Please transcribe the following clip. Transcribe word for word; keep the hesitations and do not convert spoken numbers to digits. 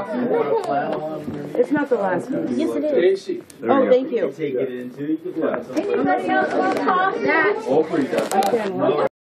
It's not the last piece. Yes, it is. Oh, thank you. Take it into, you can fly. Anybody else want to talk? That? All three. I can.